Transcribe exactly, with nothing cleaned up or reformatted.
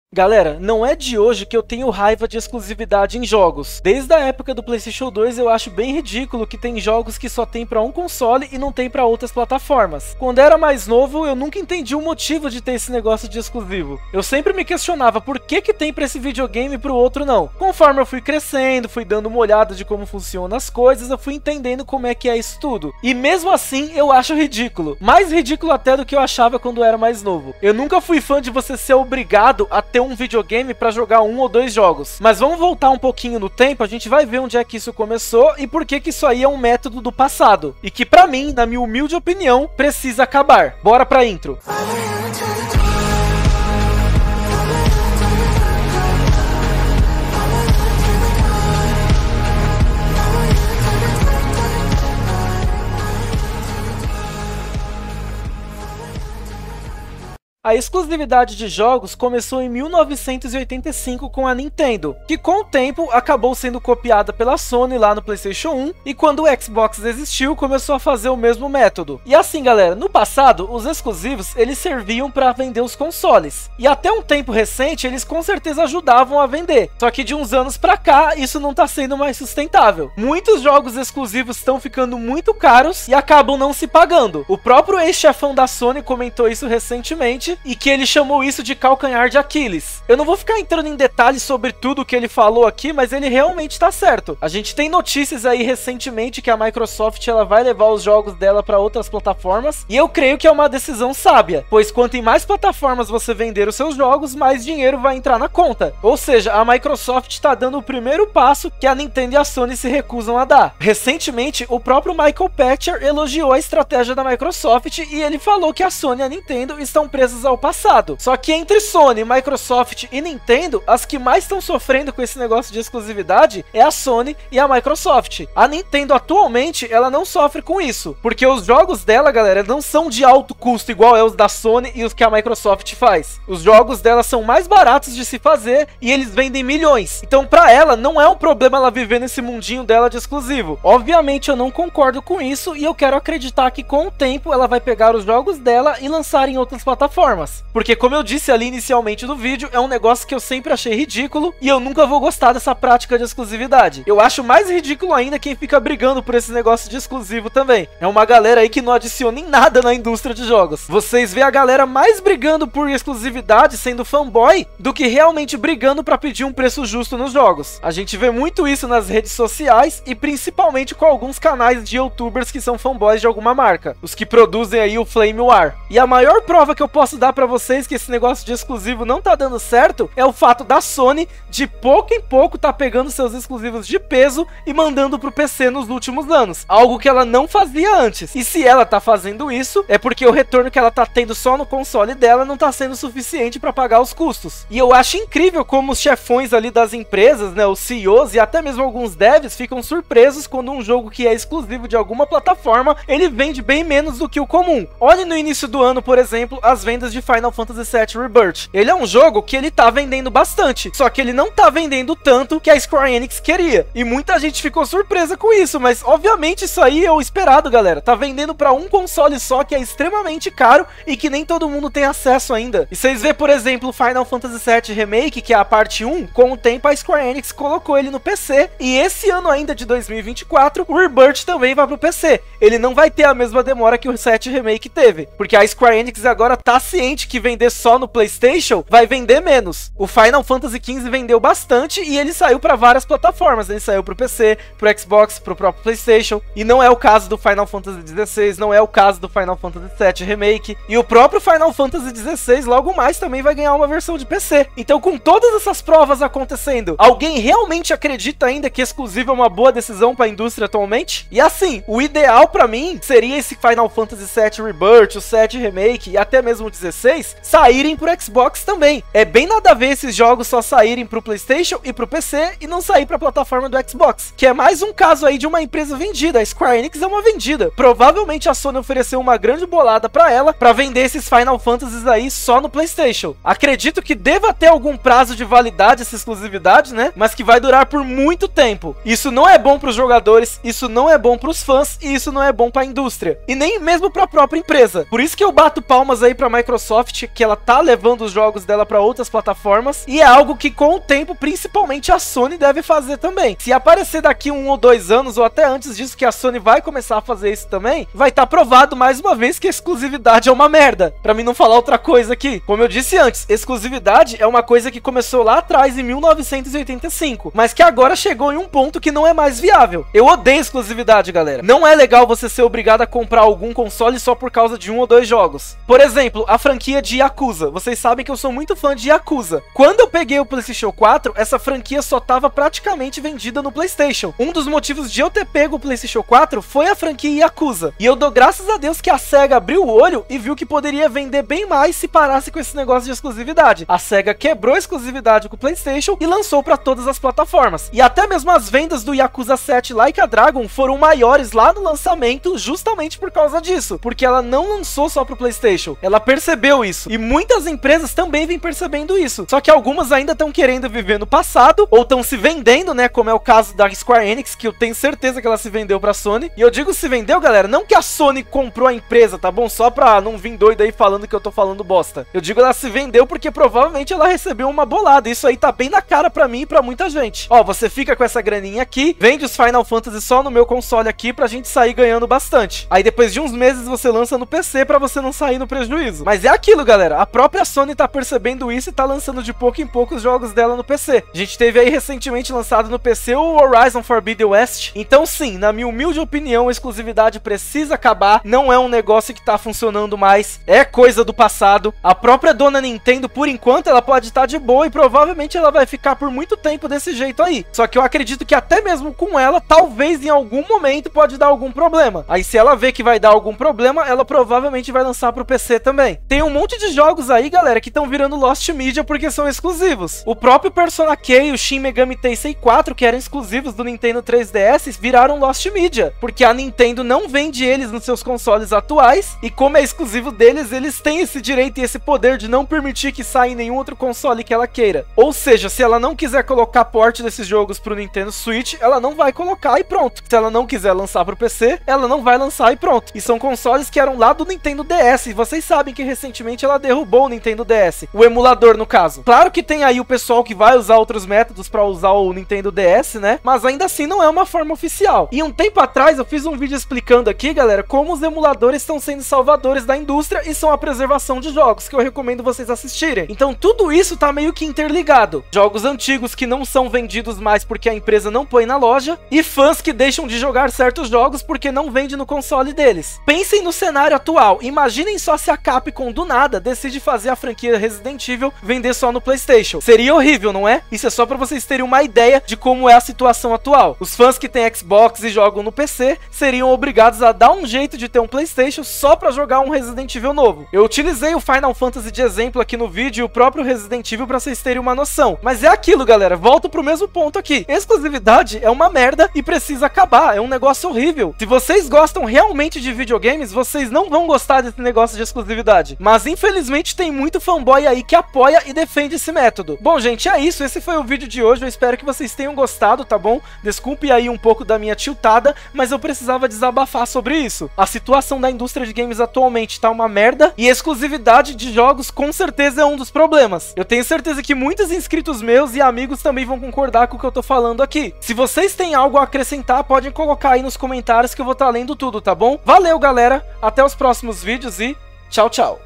Galera, não é de hoje que eu tenho raiva de exclusividade em jogos. Desde a época do PlayStation dois eu acho bem ridículo que tem jogos que só tem pra um console e não tem pra outras plataformas. Quando era mais novo, eu nunca entendi o motivo de ter esse negócio de exclusivo. Eu sempre me questionava por que que tem pra esse videogame e pro outro não. Conforme eu fui crescendo, fui dando uma olhada de como funcionam as coisas, eu fui entendendo como é que é isso tudo. E mesmo assim, eu acho ridículo. Mais ridículo até do que eu achava quando eu era mais novo. Eu nunca fui fã de você ser obrigado a ter um videogame para jogar um ou dois jogos. Mas vamos voltar um pouquinho no tempo, a gente vai ver onde é que isso começou e por que que isso aí é um método do passado. E que pra mim, na minha humilde opinião, precisa acabar. Bora pra intro. A exclusividade de jogos começou em mil novecentos e oitenta e cinco com a Nintendo, que com o tempo acabou sendo copiada pela Sony lá no PlayStation um, e quando o Xbox existiu, começou a fazer o mesmo método. E assim galera, no passado, os exclusivos eles serviam para vender os consoles, e até um tempo recente eles com certeza ajudavam a vender, só que de uns anos pra cá, isso não tá sendo mais sustentável. Muitos jogos exclusivos estão ficando muito caros e acabam não se pagando. O próprio ex-chefão da Sony comentou isso recentemente, e que ele chamou isso de calcanhar de Aquiles. Eu não vou ficar entrando em detalhes sobre tudo que ele falou aqui, mas ele realmente está certo. A gente tem notícias aí recentemente que a Microsoft ela vai levar os jogos dela para outras plataformas, e eu creio que é uma decisão sábia, pois quanto em mais plataformas você vender os seus jogos, mais dinheiro vai entrar na conta. Ou seja, a Microsoft está dando o primeiro passo que a Nintendo e a Sony se recusam a dar. Recentemente, o próprio Michael Pachter elogiou a estratégia da Microsoft e ele falou que a Sony e a Nintendo estão presas ao passado. Só que entre Sony, Microsoft e Nintendo, as que mais estão sofrendo com esse negócio de exclusividade é a Sony e a Microsoft. A Nintendo atualmente, ela não sofre com isso, porque os jogos dela, galera, não são de alto custo igual é os da Sony e os que a Microsoft faz. Os jogos dela são mais baratos de se fazer e eles vendem milhões. Então pra ela, não é um problema ela viver nesse mundinho dela de exclusivo. Obviamente eu não concordo com isso e eu quero acreditar que com o tempo ela vai pegar os jogos dela e lançar em outras plataformas. Porque como eu disse ali inicialmente no vídeo, é um negócio que eu sempre achei ridículo e eu nunca vou gostar dessa prática de exclusividade. Eu acho mais ridículo ainda quem fica brigando por esse negócio de exclusivo também. É uma galera aí que não adiciona em nada na indústria de jogos. Vocês vê a galera mais brigando por exclusividade sendo fanboy do que realmente brigando pra pedir um preço justo nos jogos. A gente vê muito isso nas redes sociais e principalmente com alguns canais de youtubers que são fanboys de alguma marca. Os que produzem aí o Flame War. E a maior prova que eu posso dar pra vocês que esse negócio de exclusivo não tá dando certo é o fato da Sony de pouco em pouco tá pegando seus exclusivos de peso e mandando pro P C nos últimos anos, algo que ela não fazia antes. E se ela tá fazendo isso, é porque o retorno que ela tá tendo só no console dela não tá sendo suficiente pra pagar os custos. E eu acho incrível como os chefões ali das empresas, né, os C E Os e até mesmo alguns devs ficam surpresos quando um jogo que é exclusivo de alguma plataforma, ele vende bem menos do que o comum. Olhe no início do ano, por exemplo, as vendas de Final Fantasy sete Rebirth. Ele é um jogo que ele tá vendendo bastante, só que ele não tá vendendo tanto que a Square Enix queria. E muita gente ficou surpresa com isso, mas obviamente isso aí é o esperado, galera. Tá vendendo pra um console só, que é extremamente caro e que nem todo mundo tem acesso ainda. E vocês vê, por exemplo, Final Fantasy sete Remake, que é a parte um, com o tempo a Square Enix colocou ele no P C, e esse ano ainda de dois mil e vinte e quatro, o Rebirth também vai pro P C. Ele não vai ter a mesma demora que o sete Remake teve, porque a Square Enix agora tá ciente que vender só no PlayStation vai vender menos. O Final Fantasy quinze vendeu bastante e ele saiu para várias plataformas. Ele saiu pro P C, pro Xbox, pro próprio PlayStation. E não é o caso do Final Fantasy dezesseis, não é o caso do Final Fantasy sete Remake. E o próprio Final Fantasy dezesseis logo mais também vai ganhar uma versão de P C. Então, com todas essas provas acontecendo, alguém realmente acredita ainda que exclusivo é uma boa decisão para a indústria atualmente? E assim, o ideal para mim seria esse Final Fantasy sete Rebirth, o sete Remake e até mesmo o dezesseis saírem pro Xbox também. É bem nada a ver esses jogos só saírem pro PlayStation e pro P C e não sair pra plataforma do Xbox, que é mais um caso aí de uma empresa vendida. A Square Enix é uma vendida. Provavelmente a Sony ofereceu uma grande bolada pra ela pra vender esses Final Fantasies aí só no PlayStation. Acredito que deva ter algum prazo de validade essa exclusividade, né? Mas que vai durar por muito tempo. Isso não é bom pros jogadores, isso não é bom pros fãs e isso não é bom pra indústria. E nem mesmo pra própria empresa. Por isso que eu bato palmas aí pra Microsoft, que ela tá levando os jogos dela pra outras as plataformas, e é algo que com o tempo, principalmente a Sony deve fazer também. Se aparecer daqui um ou dois anos, ou até antes disso, que a Sony vai começar a fazer isso também, vai estar provado mais uma vez que a exclusividade é uma merda, pra mim não falar outra coisa aqui. Como eu disse antes, exclusividade é uma coisa que começou lá atrás em mil novecentos e oitenta e cinco, mas que agora chegou em um ponto que não é mais viável. Eu odeio exclusividade, galera. Não é legal você ser obrigado a comprar algum console só por causa de um ou dois jogos. Por exemplo, a franquia de Yakuza. Vocês sabem que eu sou muito fã de Yakuza. Quando eu peguei o PlayStation quatro, essa franquia só estava praticamente vendida no PlayStation. Um dos motivos de eu ter pego o PlayStation quatro foi a franquia Yakuza. E eu dou graças a Deus que a SEGA abriu o olho e viu que poderia vender bem mais se parasse com esse negócio de exclusividade. A SEGA quebrou a exclusividade com o PlayStation e lançou para todas as plataformas. E até mesmo as vendas do Yakuza sete Like a Dragon foram maiores lá no lançamento justamente por causa disso, porque ela não lançou só pro PlayStation, ela percebeu isso, e muitas empresas também vêm percebendo isso, só que algumas ainda estão querendo viver no passado, ou estão se vendendo, né, como é o caso da Square Enix, que eu tenho certeza que ela se vendeu pra Sony, e eu digo se vendeu, galera, não que a Sony comprou a empresa, tá bom? Só pra não vir doido aí falando que eu tô falando bosta, eu digo ela se vendeu porque provavelmente ela recebeu uma bolada, isso aí tá bem na cara pra mim e pra muita gente. Ó, você fica com essa graninha aqui, vende os Final Fantasy só no meu console aqui pra gente sair ganhando bastante. Aí depois de uns meses você lança no P C pra você não sair no prejuízo. Mas é aquilo, galera, a própria Sony tá percebendo isso e tá lançando de pouco em pouco os jogos dela no P C. A gente teve aí recentemente lançado no P C o Horizon Forbidden West. Então sim, na minha humilde opinião, a exclusividade precisa acabar, não é um negócio que tá funcionando mais, é coisa do passado. A própria dona Nintendo, por enquanto, ela pode estar de boa e provavelmente ela vai ficar por muito tempo desse jeito aí. Só que eu acredito que até mesmo com ela, talvez em algum momento pode dar algum problema. Aí se ela vê que vai dar algum problema, ela provavelmente vai lançar pro P C também. Tem um monte de jogos aí, galera, que estão virando Lost Media porque são exclusivos. O próprio Persona Q e o Shin Megami Tensei quatro, que eram exclusivos do Nintendo três D S, viraram Lost Media, porque a Nintendo não vende eles nos seus consoles atuais, e como é exclusivo deles, eles têm esse direito e esse poder de não permitir que saia em nenhum outro console que ela queira. Ou seja, se ela não quiser colocar port desses jogos pro Nintendo Switch, ela não vai colocar e pronto. Se ela não quiser lançar pro P C, ela não vai lançar e pronto. E são consoles que eram lá do Nintendo D S, e vocês sabem que recentemente ela derrubou o Nintendo D S, o emulador no caso. Claro que tem aí o pessoal que vai usar outros métodos pra usar o Nintendo D S, né? Mas ainda assim não é uma forma oficial. E um tempo atrás eu fiz um vídeo explicando aqui, galera, como os emuladores estão sendo salvadores da indústria e são a preservação de jogos, que eu recomendo vocês assistirem. Então tudo isso tá meio que interligado. Jogos antigos que não são vendidos mais porque a empresa não põe na loja, e fãs que deixam de jogar certos jogos porque não vende no console deles. Pensem no cenário atual, imaginem só se a Capcom do nada decide fazer a franquia Resident Evil vender só no PlayStation. Seria horrível, não é? Isso é só pra vocês terem uma ideia de como é a situação atual. Os fãs que têm Xbox e jogam no P C seriam obrigados a dar um jeito de ter um PlayStation só pra jogar um Resident Evil novo. Eu utilizei o Final Fantasy de exemplo aqui no vídeo e o próprio Resident Evil pra vocês terem uma noção. Mas é aquilo, galera, volto pro mesmo ponto aqui. Exclusividade é uma merda e precisa acabar, é um negócio horrível. Se vocês gostam realmente de videogames, vocês não vão gostar desse negócio de exclusividade. Mas infelizmente tem muito fanboy aí que apoia e defende esse método. Bom, gente, é isso. Esse foi o vídeo de hoje. Eu espero que vocês tenham gostado, tá bom? Desculpe aí um pouco da minha tiltada, mas eu precisava desabafar sobre isso. A situação da indústria de games atualmente tá uma merda e exclusividade de jogos com certeza é um dos problemas. Eu tenho certeza que muitos inscritos meus e amigos também vão concordar com o que eu tô falando aqui. Se vocês têm algo a acrescentar, podem colocar aí nos comentários que eu vou estar lendo tudo, tá bom? Valeu, galera! Até os próximos vídeos e tchau, tchau!